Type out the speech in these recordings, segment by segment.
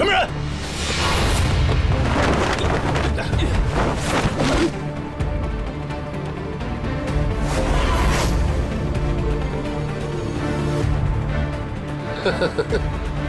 什么人？呵呵呵呵。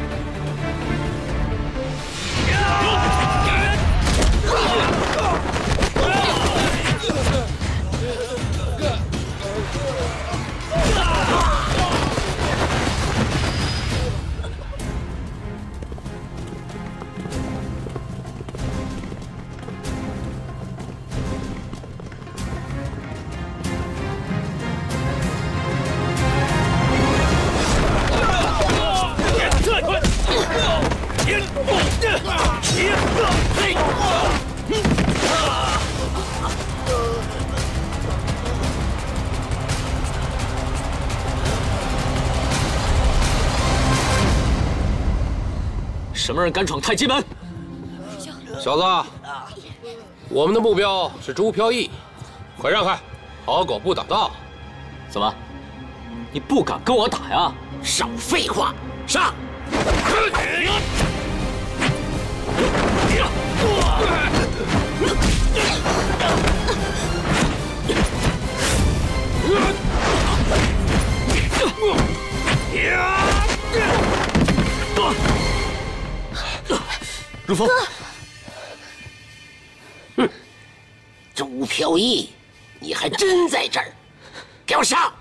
什么人敢闯太极门？ 小子，我们的目标是朱飘逸，快让开，好狗不挡道。 怎么，你不敢跟我打呀？ 少废话，上！ 如风， 哼，朱飘逸，你还真在这儿，给我上！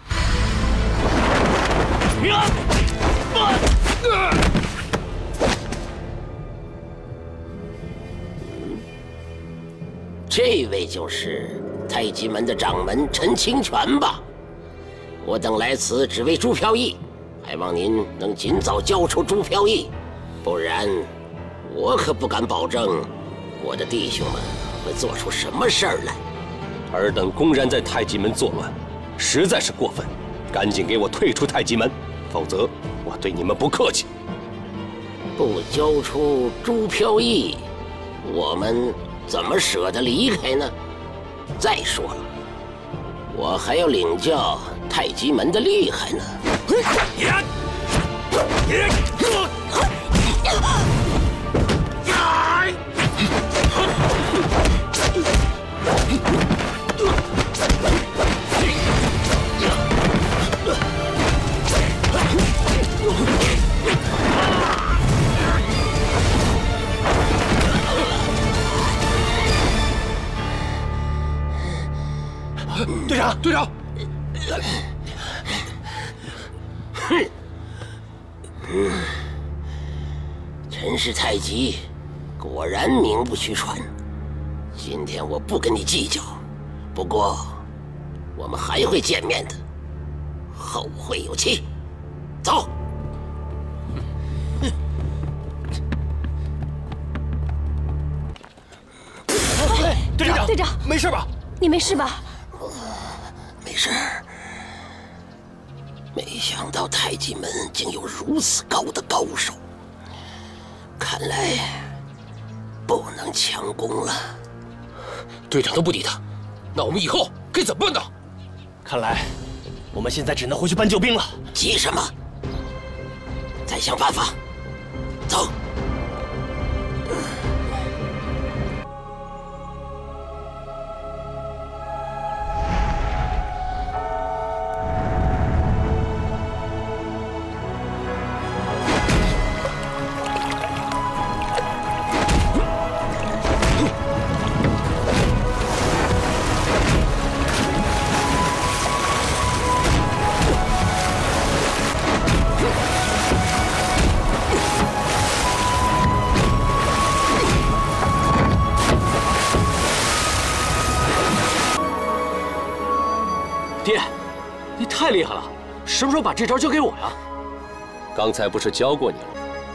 这位就是太极门的掌门陈清泉吧？我等来此只为朱飘逸，还望您能尽早交出朱飘逸，不然我可不敢保证我的弟兄们会做出什么事儿来。 尔等公然在太极门作乱，实在是过分，赶紧给我退出太极门，否则我对你们不客气。 不交出朱飘逸，我们怎么舍得离开呢？再说了，我还要领教太极门的厉害呢。 队长，队长！ 陈氏太极果然名不虚传。今天我不跟你计较，不过我们还会见面的，后会有期。走。 队长， 队长， 没事吧？ 你没事吧？ 没事。没想到太极门竟有如此高的高手，看来不能强攻了。 队长都不敌他，那我们以后该怎么办呢？ 看来我们现在只能回去搬救兵了。 急什么？再想办法。走。 爹，你太厉害了，什么时候把这招教给我呀？ 刚才不是教过你了吗？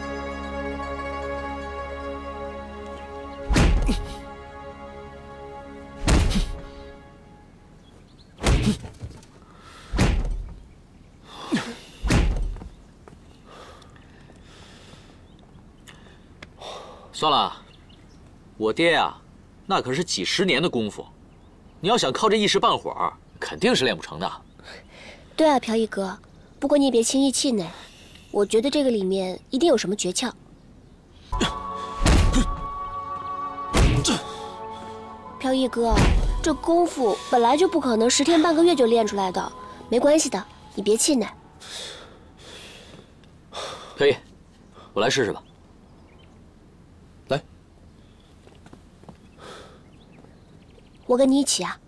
算了，我爹呀，那可是几十年的功夫，你要想靠这一时半会儿，肯定是练不成的。 对啊，飘逸哥，不过你也别轻易气馁，我觉得这个里面一定有什么诀窍。 飘逸哥，这功夫本来就不可能10天半个月就练出来的，没关系的，你别气馁。 飘逸，我来试试吧。 来， 我跟你一起啊。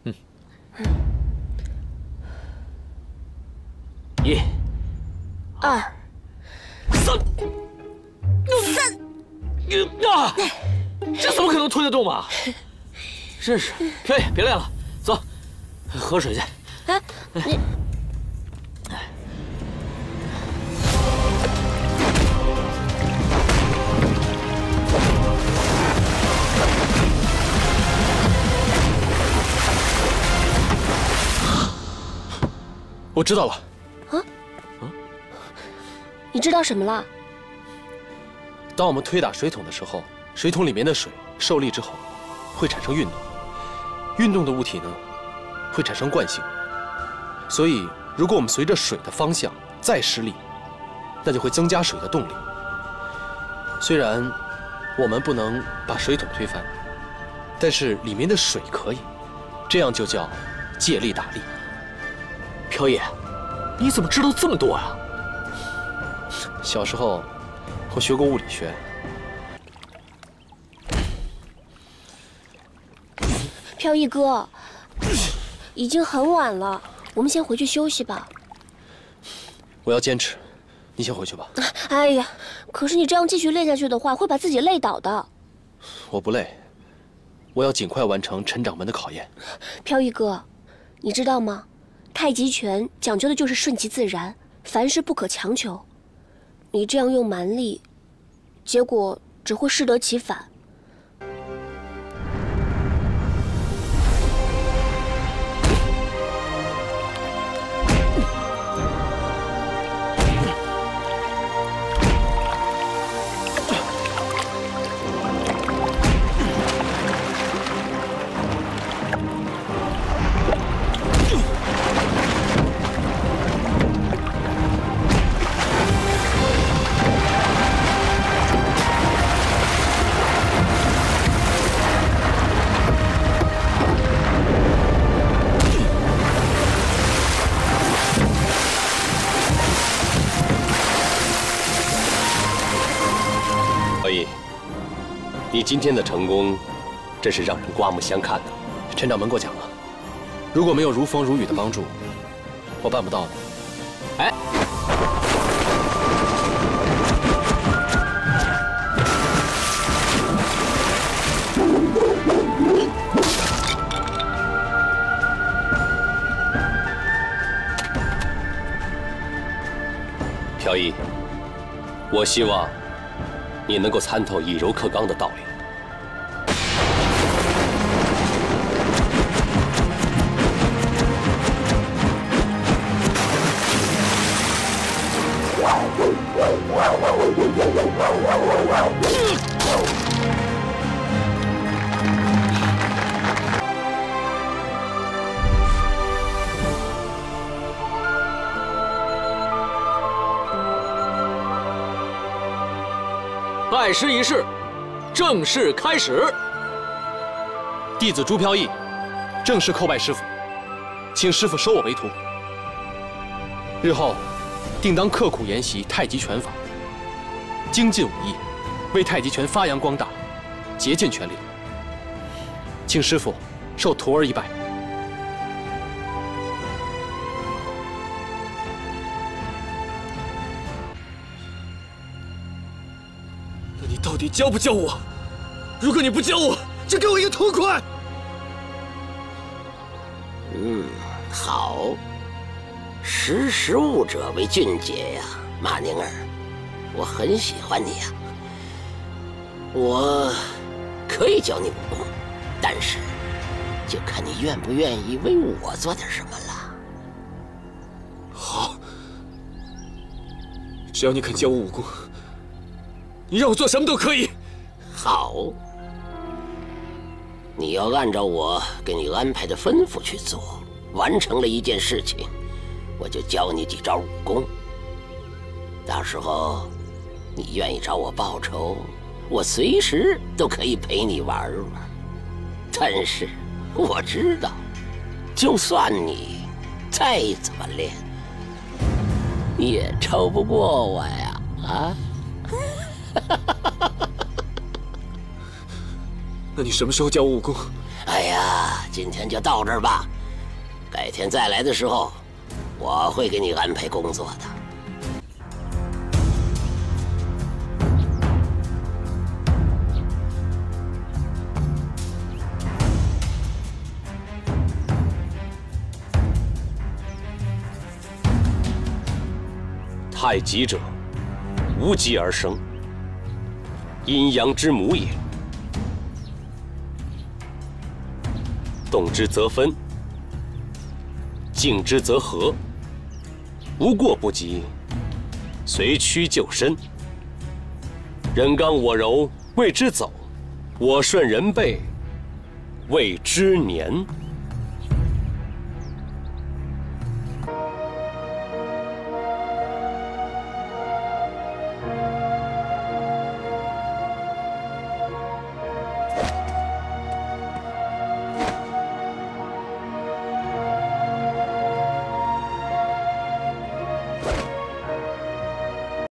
1、 2、 3，啊！这怎么可能推得动嘛？真是，飘逸，别练了，走，喝水去。 哎，你。 我知道了。 你知道什么了？ 当我们推打水桶的时候，水桶里面的水受力之后，会产生运动。运动的物体呢，会产生惯性。所以，如果我们随着水的方向再施力，那就会增加水的动力。虽然我们不能把水桶推翻，但是里面的水可以，这样就叫借力打力。 飘逸，你怎么知道这么多呀？ 小时候我学过物理学。 飘逸哥，已经很晚了，我们先回去休息吧。 我要坚持，你先回去吧。 哎呀，可是你这样继续练下去的话，会把自己累倒的。 我不累，我要尽快完成陈掌门的考验。 飘逸哥，你知道吗？太极拳讲究的就是顺其自然，凡事不可强求。你这样用蛮力，结果只会适得其反。 你今天的成功，真是让人刮目相看的。 陈掌门过奖了，如果没有如风如雨的帮助，我办不到的。 哎， 飘逸，我希望你能够参透以柔克刚的道理。 拜师仪式正式开始。 弟子朱飘逸正式叩拜师父，请师父收我为徒。日后定当刻苦研习太极拳法，精进武艺，为太极拳发扬光大，竭尽全力。请师父受徒儿一拜。 那你到底教不教我？如果你不教我，就给我一个痛快！ 好，识时务者为俊杰呀，马宁儿，我很喜欢你呀。我可以教你武功，但是就看你愿不愿意为我做点什么了。 好，只要你肯教我武功，你让我做什么都可以。 好，你要按照我给你安排的吩咐去做。完成了一件事情，我就教你几招武功。到时候你愿意找我报仇，我随时都可以陪你玩玩。 但是我知道，就算你再怎么练，也超不过我呀！啊！ 那你什么时候教我武功？ 哎呀，今天就到这儿吧，改天再来的时候，我会给你安排工作的。 太极者，无极而生，阴阳之母也。动之则分，静之则和。无过不及，随趋就伸。人刚我柔，谓之走；我顺人背，谓之年。